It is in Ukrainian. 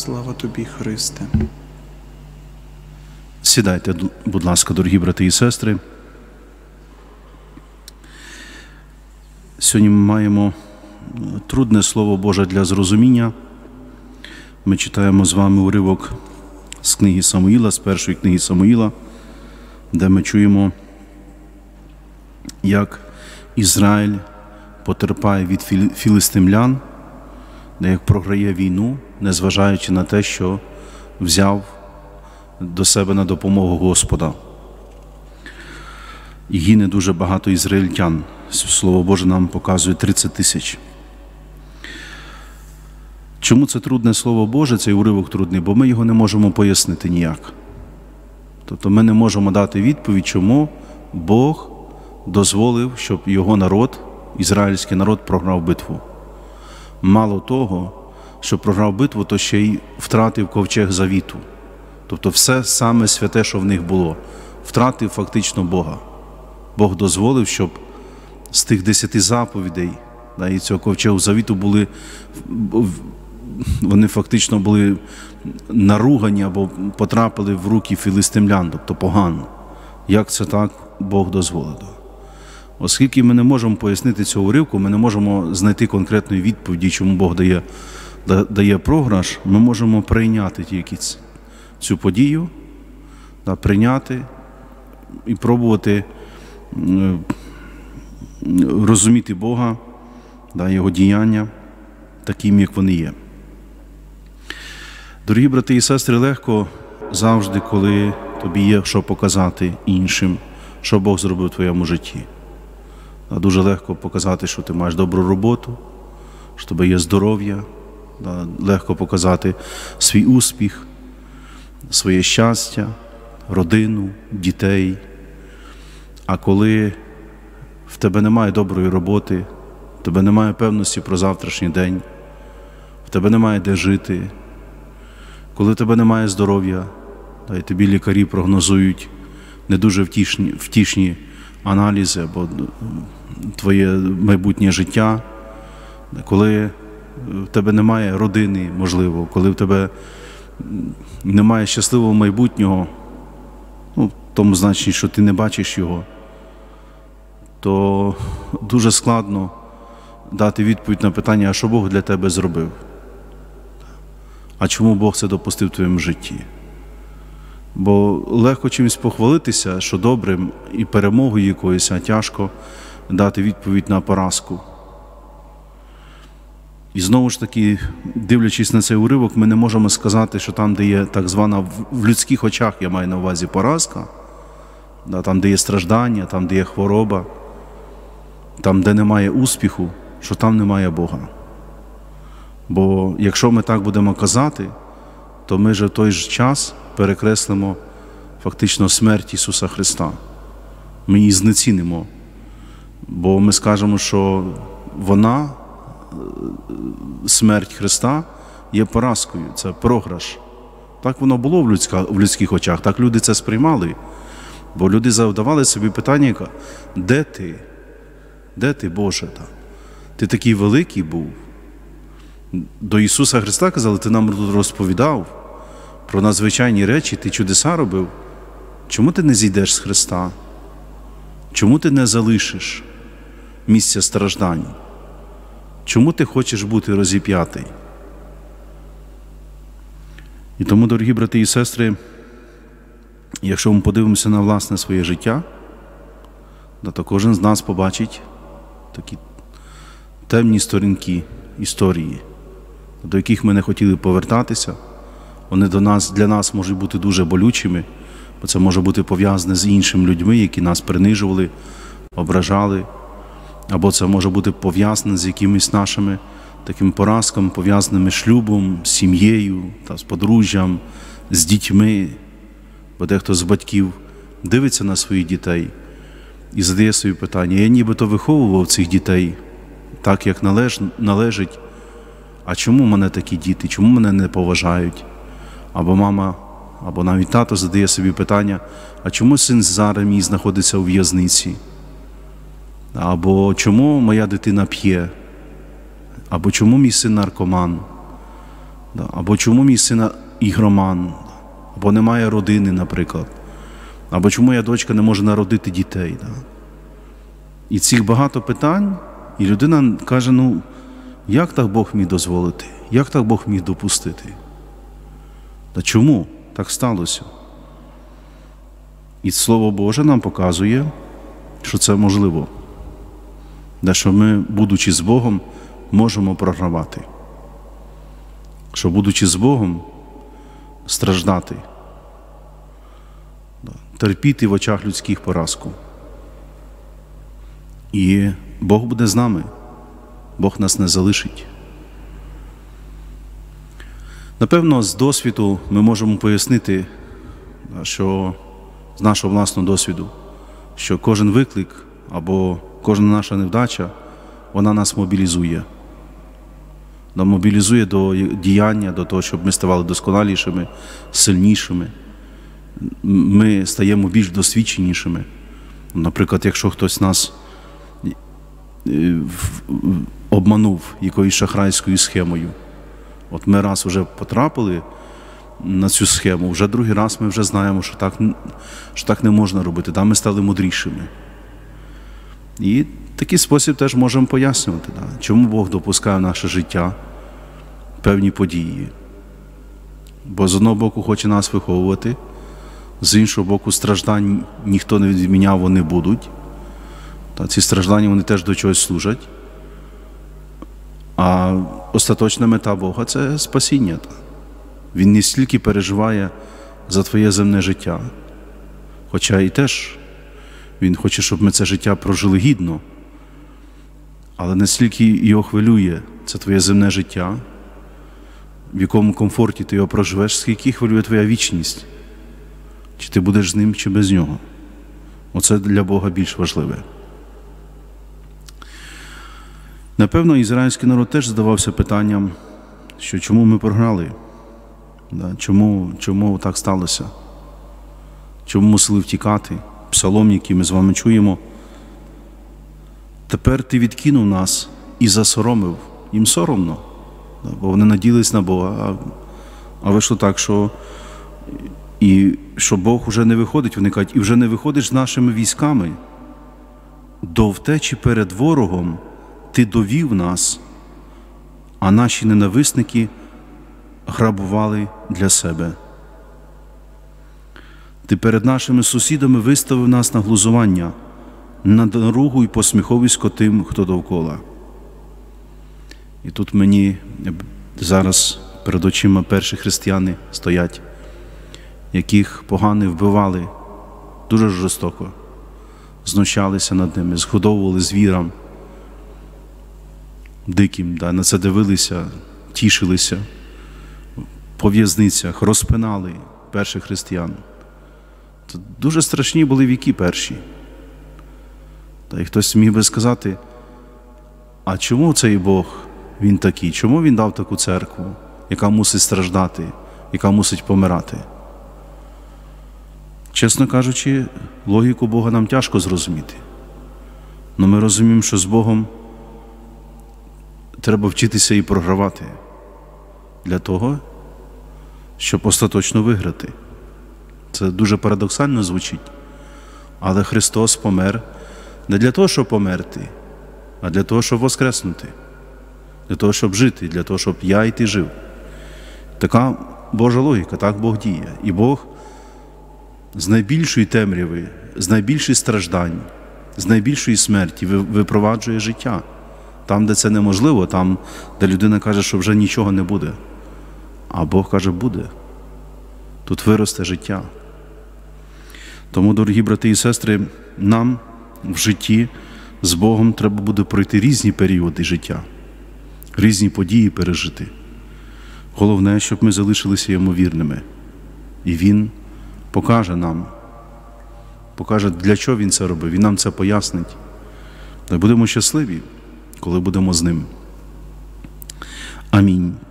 Слава тобі, Христе. Сідайте, будь ласка, дорогі брати і сестри. Сьогодні ми маємо трудне Слово Боже для зрозуміння. Ми читаємо з вами уривок з книги Самуїла, з першої книги Самуїла, де ми чуємо, як Ізраїль потерпає від філистимлян, де як програє війну, незважаючи на те, що взяв до себе на допомогу Господа. І гине дуже багато ізраїльтян. Слово Боже нам показує 30 тисяч. Чому це трудне Слово Боже, цей уривок трудний? Бо ми його не можемо пояснити ніяк. Тобто ми не можемо дати відповідь, чому Бог дозволив, щоб його народ, ізраїльський народ, програв битву. Мало того, що програв битву, то ще й втратив ковчег завіту. Тобто все саме святе, що в них було. Втратив фактично Бога. Бог дозволив, щоб з тих 10 заповідей і цього ковчегу завіту вони фактично були наругані або потрапили в руки філистимлян, тобто погано. Як це так Бог дозволив? Оскільки ми не можемо пояснити цього уривку, ми не можемо знайти конкретної відповіді, чому Бог дає програш, ми можемо прийняти тільки цю подію, прийняти і пробувати розуміти Бога, Його діяння таким, як вони є. Дорогі брати і сестри, легко завжди, коли тобі є що показати іншим, що Бог зробив у твоєму житті. Дуже легко показати, що ти маєш добру роботу, що в тебе є здоров'я, легко показати свій успіх, своє щастя, родину, дітей. А коли в тебе немає доброї роботи, в тебе немає певності про завтрашній день, в тебе немає де жити, коли в тебе немає здоров'я, і тобі лікарі прогнозують не дуже втішні аналізи або твоє майбутнє життя, коли в тебе немає родини, можливо, коли в тебе немає щасливого майбутнього, в тому значенні, що ти не бачиш його, то дуже складно дати відповідь на питання, а що Бог для тебе зробив? А чому Бог це допустив в твоєму житті? Бо легко чимось похвалитися, що добрим, і перемогою якоюсь, а тяжко дати відповідь на поразку. І знову ж таки, дивлячись на цей уривок, ми не можемо сказати, що там, де є так звана, в людських очах я маю на увазі поразка, там, де є страждання, там, де є хвороба, там, де немає успіху, що там немає Бога. Бо якщо ми так будемо казати, то ми ж в той же час перекреслимо фактично смерть Ісуса Христа. Ми її знецінимо, бо ми скажемо, що вона, смерть Христа, є поразкою, це програш. Так воно було в людських очах, так люди це сприймали. Бо люди задавали собі питання, де ти? Де ти, Боже? Ти такий великий був. До Ісуса Христа казали, ти нам тут розповідав про надзвичайні речі, ти чудеса робив. Чому ти не зійдеш з Христа? Чому ти не залишиш місця страждань? Чому ти хочеш бути розіп'ятий? І тому, дорогі брати і сестри, якщо ми подивимося на власне своє життя, то кожен з нас побачить такі темні сторінки історії, до яких ми не хотіли повертатися. Вони для нас можуть бути дуже болючими, бо це може бути пов'язане з іншими людьми, які нас принижували, ображали, або це може бути пов'язане з якимись нашими такими поразками, пов'язаними з шлюбом, з сім'єю, з подружжям, з дітьми. Бо дехто з батьків дивиться на своїх дітей і задає собі питання, я нібито виховував цих дітей так, як належить, а чому в мене такі діти, чому мене не поважають? Або мама, або навіть тато задає собі питання, а чому син зараз мій знаходиться у в'язниці? Або чому моя дитина п'є? Або чому мій син наркоман? Або чому мій син ігроман, або немає родини, наприклад, або чому моя дочка не може народити дітей. І цих багато питань, і людина каже, як так Бог міг дозволити, як так Бог міг допустити? Чому так сталося? І Слово Боже нам показує, що це можливо. Що ми, будучи з Богом, можемо програвати. Що, будучи з Богом, страждати. Терпіти в очах людських поразку. І Бог буде з нами. Бог нас не залишить. Напевно, з досвіду ми можемо пояснити, що з нашого власного досвіду, що кожен виклик або кожна наша невдача, вона нас мобілізує. Мобілізує до діяння, до того, щоб ми ставали досконалішими, сильнішими. Ми стаємо більш досвідченішими. Наприклад, якщо хтось нас обманув якоюсь шахрайською схемою, от ми раз вже потрапили на цю схему, вже другий раз ми вже знаємо, що так не можна робити, там ми стали мудрішими. І такий спосіб теж можемо пояснювати, чому Бог допускає в наше життя певні події. Бо з одного боку хоче нас виховувати, з іншого боку страждань ніхто не відміняв, вони будуть. Ці страждання, вони теж до чогось служать. А остаточна мета Бога – це спасіння. Він не стільки переживає за твоє земне життя, хоча і теж Він хоче, щоб ми це життя прожили гідно, але не стільки його хвилює це твоє земне життя, в якому комфорті ти його проживеш, скільки хвилює твоя вічність, чи ти будеш з ним, чи без нього. Оце для Бога більш важливе. Напевно, ізраїльський народ теж задавався питанням, що чому ми програли, чому так сталося, чому мусили втікати. Псалом, який ми з вами чуємо. Тепер ти відкинув нас і засоромив. Їм соромно, бо вони надіялись на Бога, а вийшло так, що Бог вже не виходить. Вони кажуть, і вже не виходиш з нашими військами. До втечі перед ворогом ти довів нас, а наші ненависники грабували для себе. Ти перед нашими сусідами виставив нас на глузування, на наругу і посміховисько тим, хто довкола. І тут мені зараз перед очима перші християни стоять, яких погани вбивали дуже жорстоко, знущалися над ними, згодовували звірам диким, на це дивилися, тішилися, по в'язницях розпинали перших християн. Це дуже страшні були віки перші. Та й хтось міг би сказати, а чому цей Бог, Він такий? Чому Він дав таку церкву, яка мусить страждати, яка мусить помирати? Чесно кажучи, логіку Бога нам тяжко зрозуміти. Но ми розуміємо, що з Богом треба вчитися і програвати для того, щоб остаточно виграти. Це дуже парадоксально звучить. Але Христос помер не для того, щоб померти, а для того, щоб воскреснути, для того, щоб жити, для того, щоб я і ти жив. Така Божа логіка, так Бог діє. І Бог з найбільшої темряви, з найбільших страждань, з найбільшої смерті випроваджує життя. Там, де це неможливо, там, де людина каже, що вже нічого не буде. А Бог каже, буде. Тут виросте життя. Тому, дорогі брати і сестри, нам в житті з Богом треба буде пройти різні періоди життя, різні події пережити. Головне, щоб ми залишилися Йому вірними. І Він покаже нам, для чого Він це робив. Він нам це пояснить. Та будемо щасливі, коли будемо з Ним. Амінь.